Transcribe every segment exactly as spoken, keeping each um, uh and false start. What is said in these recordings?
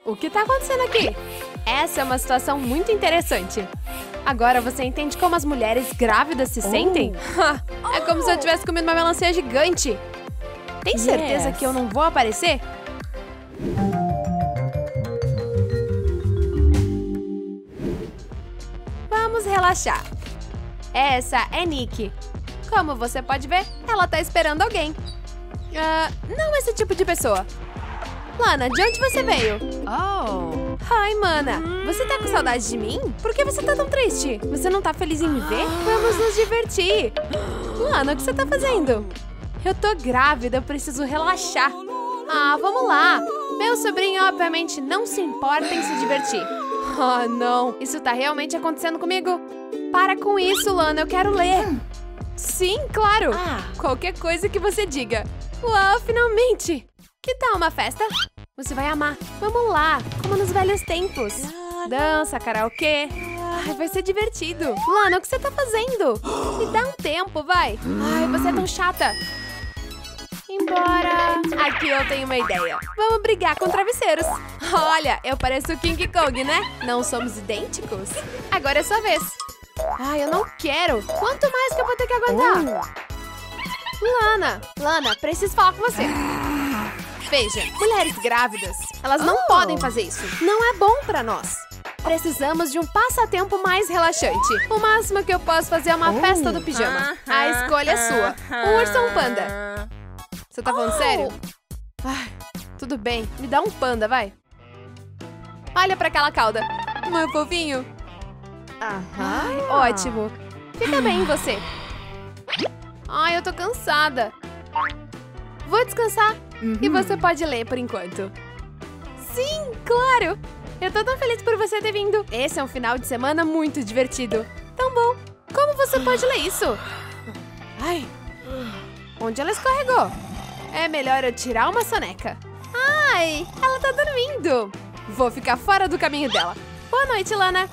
O que tá acontecendo aqui? Essa é uma situação muito interessante. Agora você entende como as mulheres grávidas se sentem? Oh. É como se eu tivesse comido uma melancia gigante. Tem certeza Yes. que eu não vou aparecer? Vamos relaxar. Essa é Nikki. Como você pode ver, ela tá esperando alguém. Ah, não esse tipo de pessoa. Lana, de onde você veio? Oh. Ai, mana, você tá com saudade de mim? Por que você tá tão triste? Você não tá feliz em me ver? Vamos nos divertir. Lana, o que você tá fazendo? Eu tô grávida, eu preciso relaxar. Ah, vamos lá. Meu sobrinho, obviamente, não se importa em se divertir. Oh, não. Isso tá realmente acontecendo comigo? Para com isso, Lana, eu quero ler. Sim, claro. Ah. Qualquer coisa que você diga. Uau, finalmente. Que tal uma festa? Você vai amar. Vamos lá, como nos velhos tempos. Dança, karaokê. Ai, vai ser divertido. Lana, o que você tá fazendo? Me dá um tempo, vai. Ai, você é tão chata. Embora. Aqui eu tenho uma ideia. Vamos brigar com travesseiros. Olha, eu pareço o King Kong, né? Não somos idênticos? Agora é sua vez. Ai, eu não quero. Quanto mais que eu vou ter que aguentar? Lana, Lana, preciso falar com você. Veja, mulheres grávidas, elas não Oh. podem fazer isso. Não é bom pra nós. Precisamos de um passatempo mais relaxante. O máximo que eu posso fazer é uma Oh. festa do pijama. A escolha é sua. Um urso ou um panda? Você tá falando Oh. sério? Ai, tudo bem. Me dá um panda, vai. Olha pra aquela cauda. Meu fofinho. Ai, ótimo. Fica bem, você. Ai, eu tô cansada. Vou descansar. E você pode ler por enquanto. Sim, claro. Eu tô tão feliz por você ter vindo. Esse é um final de semana muito divertido. Tão bom. Como você pode ler isso? Ai. Onde ela escorregou? É melhor eu tirar uma soneca. Ai, ela tá dormindo. Vou ficar fora do caminho dela. Boa noite, Lana.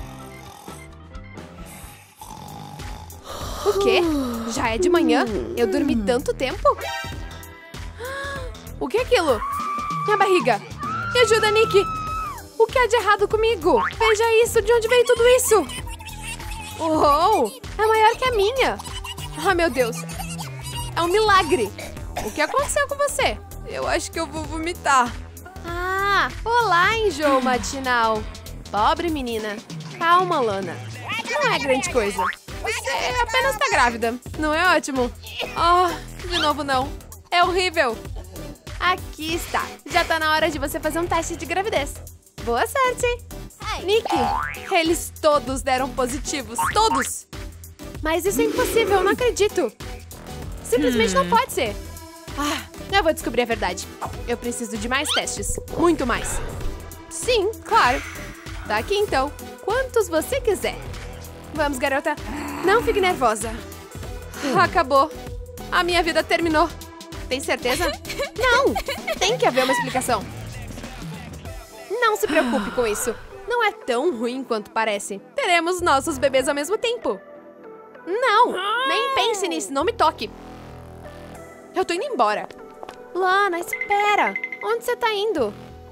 O quê? Já é de manhã? Eu dormi tanto tempo? O que é aquilo? Minha barriga. Me ajuda, Nikki. O que há de errado comigo? Veja isso. De onde veio tudo isso? Uou! É maior que a minha. Ah, meu Deus. É um milagre. O que aconteceu com você? Eu acho que eu vou vomitar. Ah, olá, enjoo matinal. Pobre menina. Calma, Lana. Não é grande coisa. Você apenas tá grávida. Não é ótimo? Ah, de novo não. É horrível. Aqui está. Já tá na hora de você fazer um teste de gravidez. Boa sorte. Nikki, eles todos deram positivos. Todos. Mas isso é impossível, eu não acredito. Simplesmente não pode ser. Ah, eu vou descobrir a verdade. Eu preciso de mais testes. Muito mais. Sim, claro. Tá aqui então. Quantos você quiser. Vamos, garota. Não fique nervosa. Acabou. A minha vida terminou. Tem certeza? Não! Tem que haver uma explicação. Não se preocupe com isso. Não é tão ruim quanto parece. Teremos nossos bebês ao mesmo tempo. Não! Nem pense nisso, não me toque. Eu tô indo embora. Lana, espera. Onde você tá indo?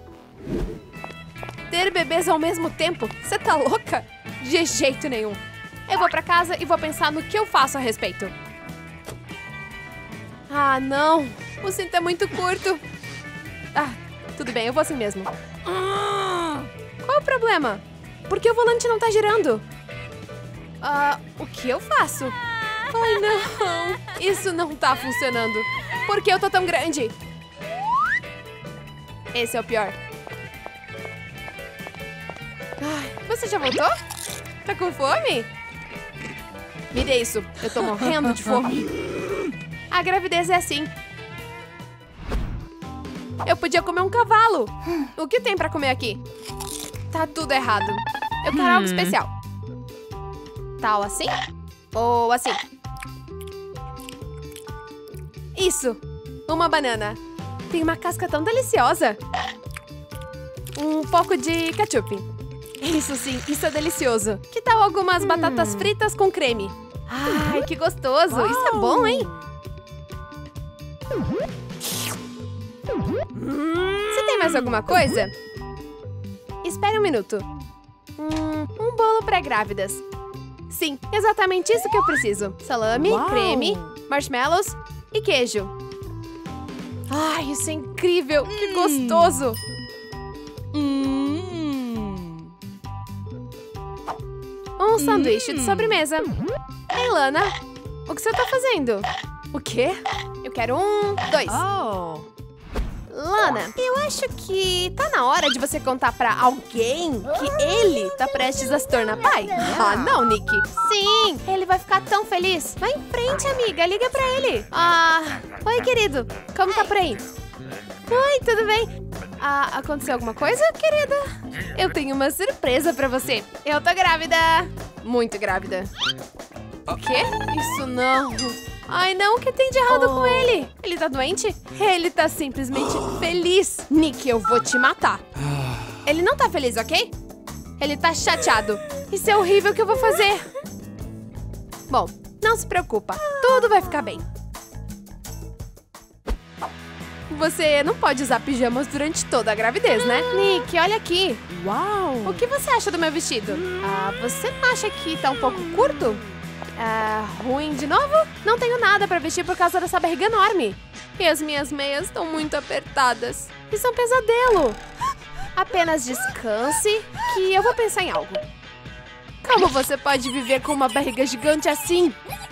Ter bebês ao mesmo tempo? Você tá louca? De jeito nenhum. Eu vou pra casa e vou pensar no que eu faço a respeito. Ah, não. O cinto é muito curto. Ah, tudo bem, eu vou assim mesmo. Qual o problema? Por que o volante não tá girando? Ah, o que eu faço? Ai, não. Isso não tá funcionando. Por que eu tô tão grande? Esse é o pior. Ai, você já voltou? Tá com fome? Me dê isso. Eu tô morrendo de fome. A gravidez é assim. Eu podia comer um cavalo. O que tem pra comer aqui? Tá tudo errado. Eu quero algo especial. Tal assim? Ou assim? Isso. Uma banana. Tem uma casca tão deliciosa. Um pouco de ketchup. Isso sim, isso é delicioso. Que tal algumas batatas fritas com creme? Ai, que gostoso. Isso é bom, hein? Você tem mais alguma coisa? Espere um minuto. Hum, um bolo para grávidas. Sim, exatamente isso que eu preciso. Salame, Uau. creme, marshmallows e queijo. Ai, isso é incrível! Que gostoso! Hum. Um sanduíche de sobremesa. Ei, Lana, o que você tá fazendo? O quê? Eu quero um, dois. Oh. Lana, eu acho que tá na hora de você contar pra alguém que ele tá prestes a se tornar pai. Ah, não, Nick. Sim, ele vai ficar tão feliz. Vai em frente, amiga. Liga pra ele. Ah, oi, querido. Como tá por aí? Oi, tudo bem? Ah, aconteceu alguma coisa, querida? Eu tenho uma surpresa pra você. Eu tô grávida. Muito grávida. O quê? Isso não. Ai, não, o que tem de errado Oh. com ele? Ele tá doente? Ele tá simplesmente feliz. Nick, eu vou te matar. Ele não tá feliz, ok? Ele tá chateado. Isso é horrível, o que eu vou fazer? Bom, não se preocupa. Tudo vai ficar bem. Você não pode usar pijamas durante toda a gravidez, né? Nick, olha aqui. Uau. O que você acha do meu vestido? Ah, você não acha que tá um pouco curto? Ah, ruim de novo? Não tenho nada pra vestir por causa dessa barriga enorme. E as minhas meias estão muito apertadas. Isso é um pesadelo. Apenas descanse, que eu vou pensar em algo. Como você pode viver com uma barriga gigante assim?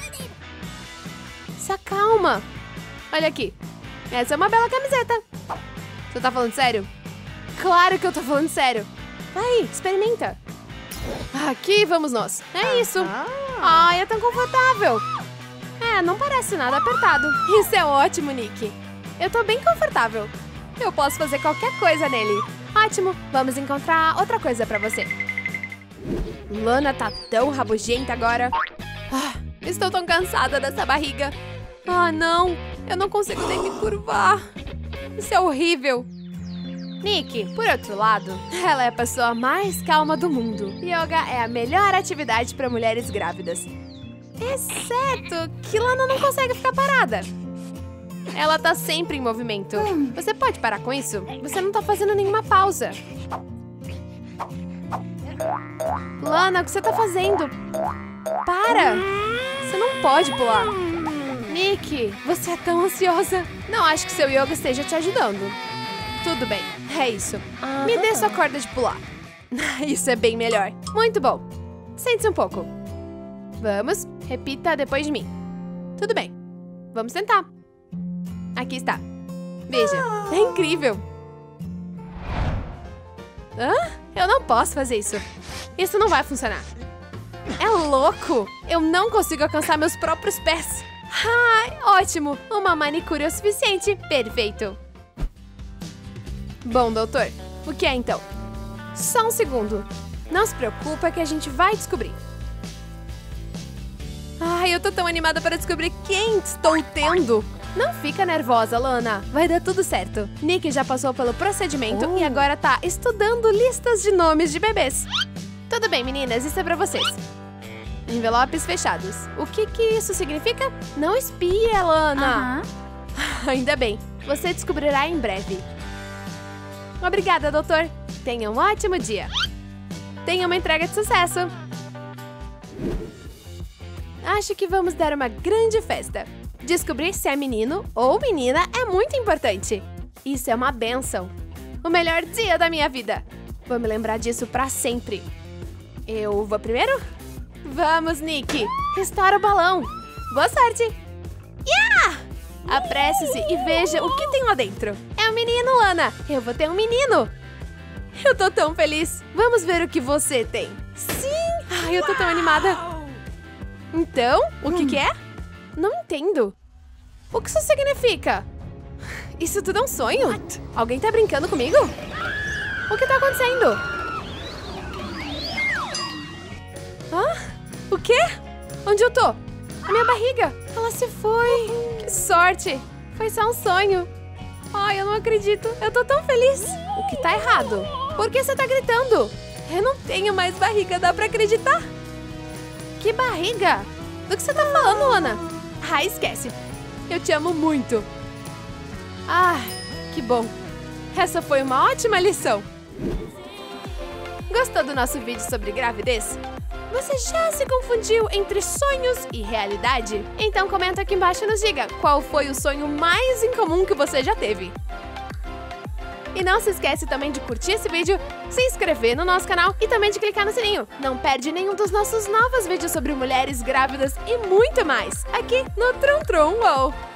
Se acalma. Olha aqui. Essa é uma bela camiseta. Você tá falando sério? Claro que eu tô falando sério. Vai, experimenta. Aqui vamos nós. É isso. Ai, é tão confortável. É, não parece nada apertado. Isso é ótimo, Nick. Eu tô bem confortável. Eu posso fazer qualquer coisa nele. Ótimo, vamos encontrar outra coisa pra você. Lana tá tão rabugenta agora. Ah, estou tão cansada dessa barriga. Ah, não. Eu não consigo nem me curvar. Isso é horrível. Nick, por outro lado, ela é a pessoa mais calma do mundo. Yoga é a melhor atividade para mulheres grávidas. Exceto que Lana não consegue ficar parada. Ela tá sempre em movimento. Você pode parar com isso? Você não tá fazendo nenhuma pausa. Lana, o que você tá fazendo? Para! Você não pode pular. Nick, você é tão ansiosa. Não acho que seu yoga esteja te ajudando. Tudo bem, é isso. Me dê sua corda de pular. Isso é bem melhor. Muito bom. Sente-se um pouco. Vamos, repita depois de mim. Tudo bem. Vamos tentar. Aqui está. Veja, é incrível. Hã? Eu não posso fazer isso. Isso não vai funcionar. É louco! Eu não consigo alcançar meus próprios pés. Ai, ótimo! Uma manicure é o suficiente. Perfeito. Bom, doutor, o que é então? Só um segundo. Não se preocupa que a gente vai descobrir. Ai, eu tô tão animada para descobrir quem estou tendo. Não fica nervosa, Lana. Vai dar tudo certo. Nick já passou pelo procedimento Oh. e agora tá estudando listas de nomes de bebês. Tudo bem, meninas, isso é pra vocês. Envelopes fechados. O que que isso significa? Não espia, Lana. Ainda bem. Você descobrirá em breve. Obrigada, doutor. Tenha um ótimo dia. Tenha uma entrega de sucesso. Acho que vamos dar uma grande festa. Descobrir se é menino ou menina é muito importante. Isso é uma bênção. O melhor dia da minha vida. Vou me lembrar disso pra sempre. Eu vou primeiro? Vamos, Nick. Estoura o balão. Boa sorte. Yeah! Apresse-se e veja o que tem lá dentro. É um menino, Lana. Eu vou ter um menino. Eu tô tão feliz. Vamos ver o que você tem. Sim! Ai, eu tô tão animada. Então, o que que é? Não entendo. O que isso significa? Isso tudo é um sonho? Alguém tá brincando comigo? O que tá acontecendo? Hã? O quê? Onde eu tô? A minha barriga. Ela se foi. Que sorte. Foi só um sonho. Ai, eu não acredito. Eu tô tão feliz. O que tá errado? Por que você tá gritando? Eu não tenho mais barriga, dá pra acreditar? Que barriga? Do que você tá falando, Lana? Ah, esquece. Eu te amo muito. Ah, que bom. Essa foi uma ótima lição. Gostou do nosso vídeo sobre gravidez? Você já se confundiu entre sonhos e realidade? Então comenta aqui embaixo e nos diga qual foi o sonho mais incomum que você já teve. E não se esquece também de curtir esse vídeo, se inscrever no nosso canal e também de clicar no sininho. Não perde nenhum dos nossos novos vídeos sobre mulheres grávidas e muito mais, aqui no Trum Trum Wow!